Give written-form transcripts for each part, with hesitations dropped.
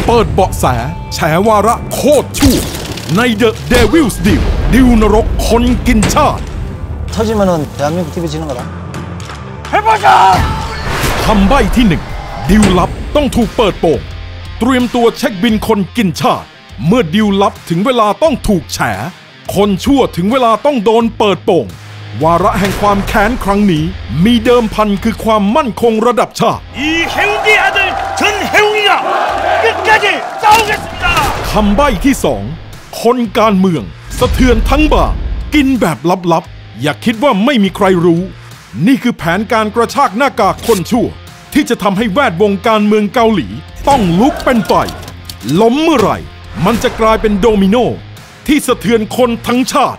เปิดเบาะแสแฉวาระโคตรชั่วใน The Devil's Deal ดิวนรกคนกินชาติ 터지면은대한민국TV지는거다 คำใบ้ที่ 1ดิวลับต้องถูกเปิดโปงเตรียมตัวเช็คบินคนกินชาติเมื่อดิวลับถึงเวลาต้องถูกแฉคนชั่วถึงเวลาต้องโดนเปิดโปงวาระแห่งความแค้นครั้งนี้มีเดิมพันคือความมั่นคงระดับชาติคำใบ้ที่ 2คนการเมืองสะเทือนทั้งบางกินแบบลับๆอย่าคิดว่าไม่มีใครรู้นี่คือแผนการกระชากหน้ากากคนชั่วที่จะทำให้แวดวงการเมืองเกาหลีต้องลุกเป็นไฟล้มเมื่อไหร่มันจะกลายเป็นโดมิโนที่สะเทือนคนทั้งชาติ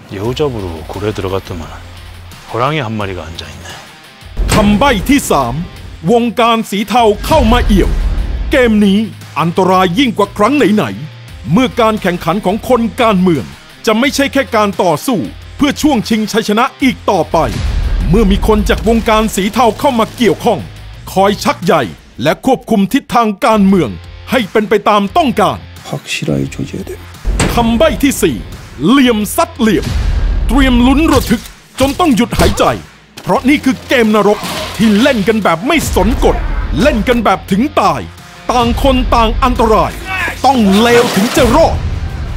여우잡으로굴에들어갔더만호랑이한마리가앉아있네 คำใบ้ที่ 3วงการสีเทาเข้ามาเอี่ยวเกมนี้อันตรายยิ่งกว่าครั้งไหนๆเมื่อการแข่งขันของคนการเมืองจะไม่ใช่แค่การต่อสู้เพื่อช่วงชิงชัยชนะอีกต่อไปเมื่อมีคนจากวงการสีเทาเข้ามาเกี่ยวข้องคอยชักใยและควบคุมทิศทางการเมืองให้เป็นไปตามต้องการคำใบ้ที่ 4เหลี่ยมซัดเหลี่ยมเตรียมลุ้นระทึกจนต้องหยุดหายใจเพราะนี่คือเกมนรกที่เล่นกันแบบไม่สนกฎเล่นกันแบบถึงตายต่างคนต่างอันตรายต้องเลวถึงจะรอด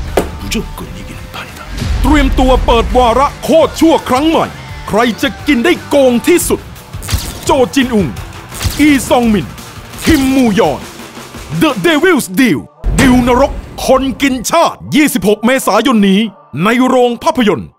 เตรียมตัวเปิดวาระโคตรชั่วครั้งใหม่ใครจะกินได้โกงที่สุดโจจินอุงอีซองมินคิมมูยอน The Devil's Deal ดิวนรกคนกินชาติ26 เมษายนนี้ในโรงภาพยนตร์